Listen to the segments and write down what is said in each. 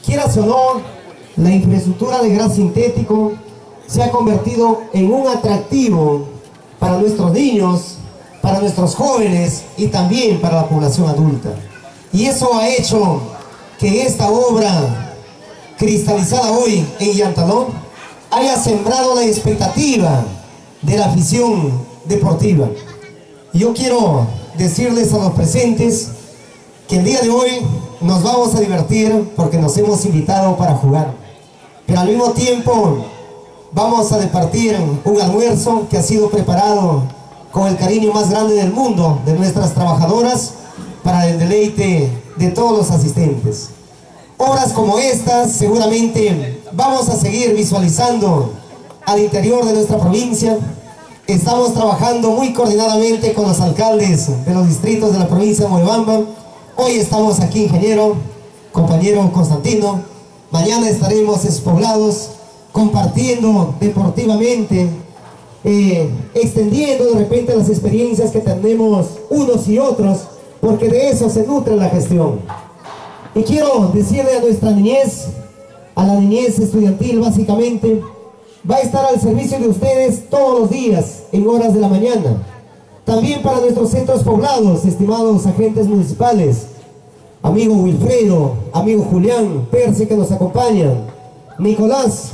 quieras o no, la infraestructura de gras sintético se ha convertido en un atractivo para nuestros niños, para nuestros jóvenes y también para la población adulta. Y eso ha hecho que esta obra cristalizada hoy en Yantaló haya sembrado la expectativa de la afición deportiva. Y yo quiero decirles a los presentes que el día de hoy nos vamos a divertir porque nos hemos invitado para jugar, pero al mismo tiempo vamos a departir un almuerzo que ha sido preparado con el cariño más grande del mundo de nuestras trabajadoras para el deleite de todos los asistentes. Obras como estas seguramente vamos a seguir visualizando al interior de nuestra provincia. Estamos trabajando muy coordinadamente con los alcaldes de los distritos de la provincia de Moyobamba. Hoy estamos aquí, ingeniero, compañero Constantino. Mañana estaremos despoblados, compartiendo deportivamente, extendiendo de repente las experiencias que tenemos unos y otros, porque de eso se nutre la gestión. Y quiero decirle a nuestra niñez, a la niñez estudiantil básicamente, va a estar al servicio de ustedes todos los días, en horas de la mañana. También para nuestros centros poblados, estimados agentes municipales, amigo Wilfredo, amigo Julián, Percy que nos acompañan, Nicolás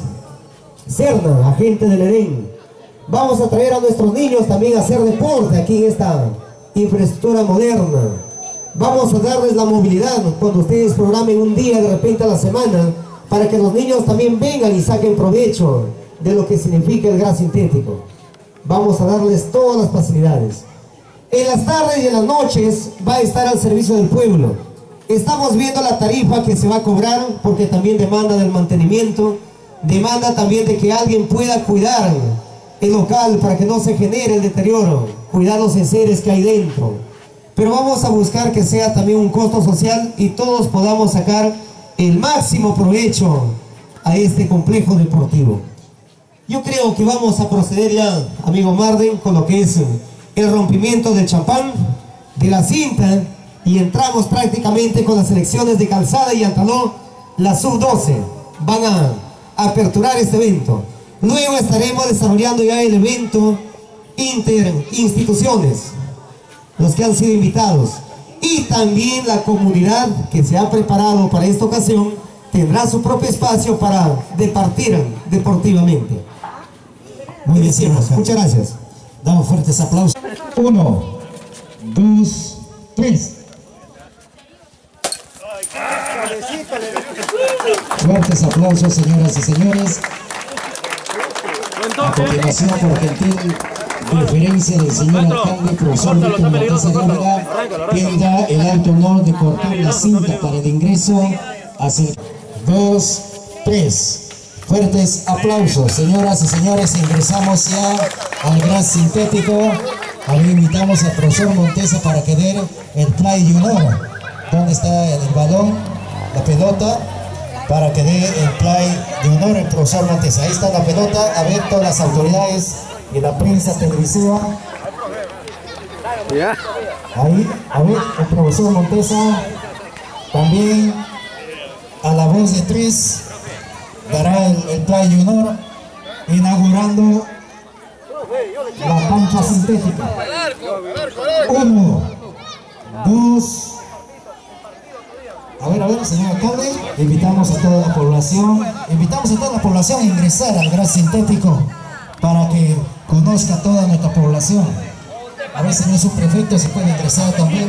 Serna, agente del EDEN. Vamos a traer a nuestros niños también a hacer deporte aquí en esta infraestructura moderna. Vamos a darles la movilidad cuando ustedes programen un día de repente a la semana, para que los niños también vengan y saquen provecho de lo que significa el gas sintético. Vamos a darles todas las facilidades. En las tardes y en las noches va a estar al servicio del pueblo. Estamos viendo la tarifa que se va a cobrar, porque también demanda del mantenimiento, demanda también de que alguien pueda cuidar el local para que no se genere el deterioro, cuidar los enseres que hay dentro. Pero vamos a buscar que sea también un costo social y todos podamos sacar el máximo provecho a este complejo deportivo. Yo creo que vamos a proceder ya, amigo Marden, con lo que es el rompimiento del champán, de la cinta, y entramos prácticamente con las selecciones de Calzada y Yantaló, la sub-12. Van a aperturar este evento. Luego estaremos desarrollando ya el evento interinstituciones, los que han sido invitados. Y también la comunidad que se ha preparado para esta ocasión tendrá su propio espacio para departir deportivamente. Muy bien, muchas gracias. Damos fuertes aplausos. 1, 2, 3. Fuertes aplausos, señoras y señores. A continuación, por gentil preferencia del señor alcalde, profesor Víctor Montesa Gárvega, tienda el alto honor de cortar la cinta para el ingreso. Así, 2, 3. Fuertes aplausos, señoras y señores. Ingresamos ya al gas sintético. Ahora invitamos al profesor Montesa para que dé el play de honor. ¿Dónde está el balón, la pelota? Para que dé el play de honor el profesor Montesa. Ahí está la pelota. A ver, todas las autoridades y la prensa televisiva. Ahí, a ver, el profesor Montesa también a la voz de 3 dará el play de honor, inaugurando la cancha sintética. 1, 2. A ver, señor alcalde, invitamos a toda la población a ingresar al gas sintético para que conozca toda nuestra población. A ver, señor subprefecto, se puede ingresar también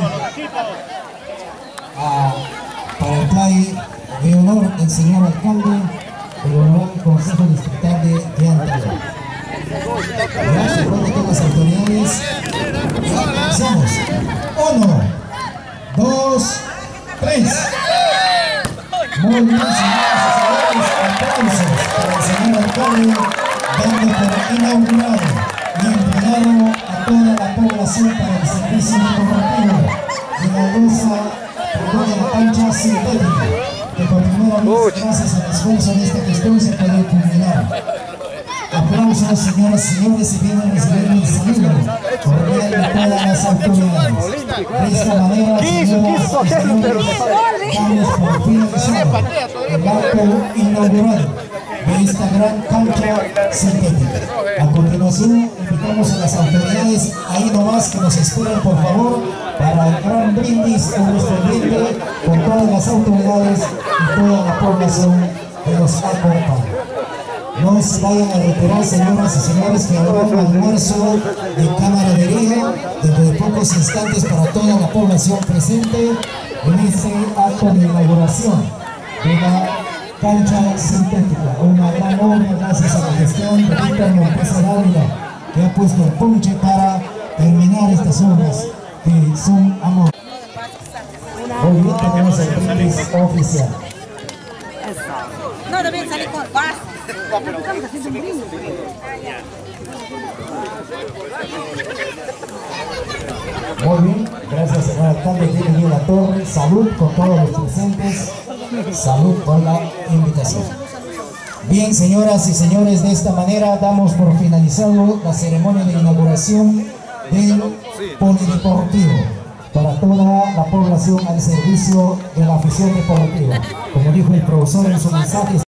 para el play de honor del señor alcalde, el honorable Consejo Distrital de Yantaló. Ya se ponen todas las autoridades. Empezamos. 1, 2, 3. Muy bien, señoras y señores, aplausos para el señor alcalde, dando por inaugurado y entregado a toda la población para el servicio deportivo de la hermosa la cancha sintética, que por primera vez, gracias al esfuerzo de esta gestión, se puede culminar. Aplausos, señoras y señores, y vienen a recibir el saludo cordial de todas las autoridades. De esta manera, señoras y señores, damos por finalizado el acto inaugural de esta gran cancha sintética. A continuación, invitamos a las autoridades ahí nomás que nos esperen, por favor, para el gran brindis con nuestro brinde con todas las autoridades y toda la población que nos acompaña. No se vayan a retirar, señoras y señores, que habrá un almuerzo de camaradería dentro de pocos instantes para toda la población presente en este acto de inauguración de la cancha sintética. Una gran obra gracias a la gestión de Víctor Montesa Dávila, que ha puesto el ponche para terminar estas obras que son amor. Hoy bien tenemos el brindis oficial. No, deben salir con paz. Muy bien, gracias señor alcalde, tiene bien la torre. Salud con todos los presentes. Salud por la invitación. Bien, señoras y señores, de esta manera damos por finalizado la ceremonia de inauguración del polideportivo para toda la población al servicio de la afición deportiva. Como dijo el profesor en su mensaje,